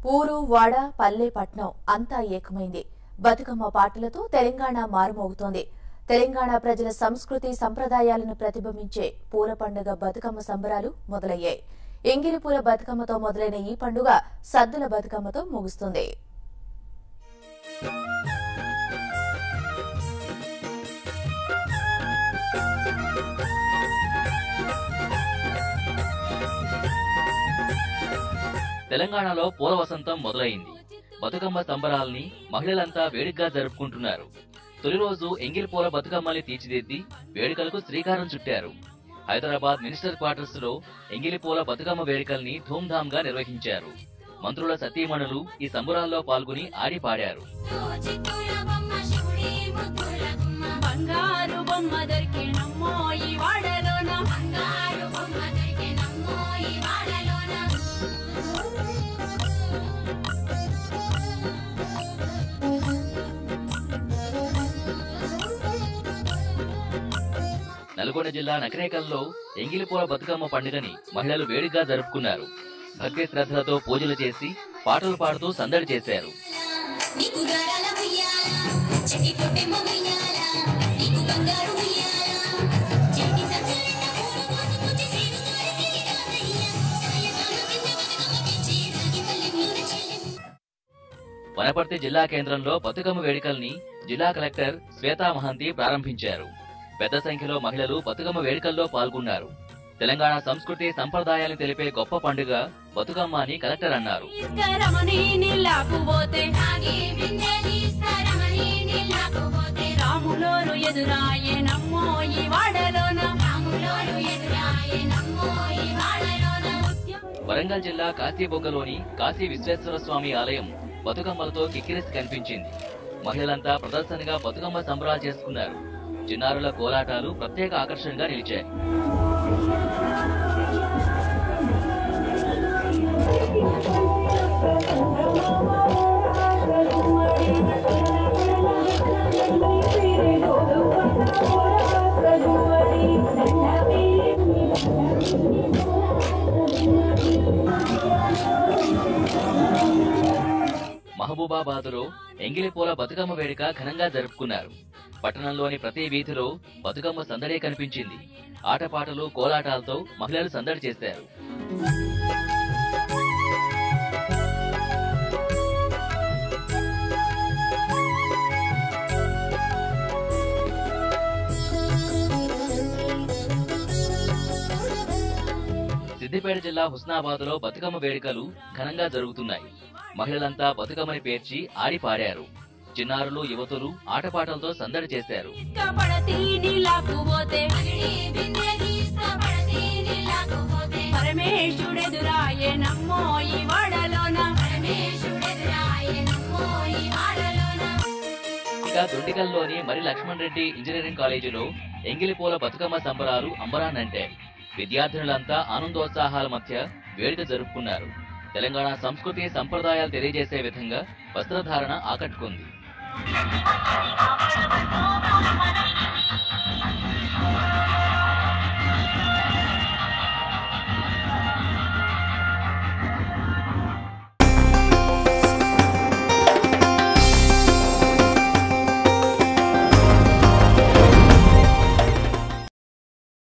ఊరు వాడ పల్లె పట్నం అంతా ఏకమైంది. బతుకమ్మ పాటలతో తెలంగాణ మారుమోగుతోంది. తెలంగాణ ప్రజల సంస్కృతి సంప్రదాయాలను ప్రతిబింబించే పూల పండుగ బతుకమ్మ సంబరాలు మొదలయ్యాయి. ఎంగిలిపూల బతుకమ్మతో మొదలైన ఈ పండుగ సద్దుల బతుకమ్మతో ముగుస్తుంది. తెలంగాణలో పూల వసంతం మొదలైంది. బతుకమ్మ సంబరాల్ని మహిళలంతా వేడుకగా జరుపుకుంటున్నారు. తొలి రోజు ఎంగిలిపూల బతుకమ్మల్ని తీర్చిదిద్ది వేడుకలకు శ్రీకారం చుట్టారు. హైదరాబాద్ మినిస్టర్ క్వార్టర్స్ లో ఎంగిలిపూల బతుకమ్మ వేడుకల్ని ధూమ్ధామ్ గా నిర్వహించారు. మంత్రుల సతీమణులు ఈ సంబరాల్లో పాల్గొని ఆడి పాడారు. నల్గొండ జిల్లా నకరేకల్లో ఎంగిలిపూల బతుకమ్మ పండుగని మహిళలు వేడుకగా జరుపుకున్నారు. భక్తి శ్రద్ధలతో పూజలు చేసి పాటలు పాడుతూ సందడి చేశారు. వనపర్తి జిల్లా కేంద్రంలో బతుకమ్మ వేడుకల్ని జిల్లా కలెక్టర్ శ్వేతా మహంతి ప్రారంభించారు. పెద్ద సంఖ్యలో మహిళలు బతుకమ్మ వేడుకల్లో పాల్గొన్నారు. తెలంగాణ సంస్కృతి సంప్రదాయాలను తెలిపే గొప్ప పండుగ బతుకమ్మ అని కలెక్టర్ అన్నారు. వరంగల్ జిల్లా కాశీబొగ్గలోని కాశీ విశ్వేశ్వర స్వామి ఆలయం బతుకమ్మలతో కిక్కిరిసి కనిపించింది. మహిళలంతా ప్రదర్శనగా బతుకమ్మ సంబరాలు చేసుకున్నారు. చిన్నారుల కోలాటాలు ప్రత్యేక ఆకర్షణగా నిలిచాయి. మహబూబాబాద్లో ఎంగిలిపూల బతుకమ్మ వేడుక ఘనంగా జరుపుకున్నారు. పట్టణంలోని ప్రతి వీధిలో బతుకమ్మ సందడే కనిపించింది. ఆటపాటలు కోలాటాలతో మహిళలు సందడి చేశారు. సిద్దిపేట జిల్లా హుస్నాబాద్లో బతుకమ్మ వేడుకలు ఘనంగా జరుగుతున్నాయి. మహిళలంతా బతుకమ్మని పేర్చి ఆడి పాడారు. చిన్నారులు యువతులు ఆటపాటలతో సందడి చేశారు. ఇక దొండిగల్లోని మరి లక్ష్మణ్ రెడ్డి ఇంజనీరింగ్ కాలేజీలో ఎంగిలిపూల బతుకమ్మ సంబరాలు అంబరాన్నంటే విద్యార్థినులంతా ఆనందోత్సాహాల మధ్య వేడుక జరుపుకున్నారు. తెలంగాణ సంస్కృతి సంప్రదాయాలు తెలియజేసే విధంగా వస్త్రధారణ ఆకట్టుకుంది.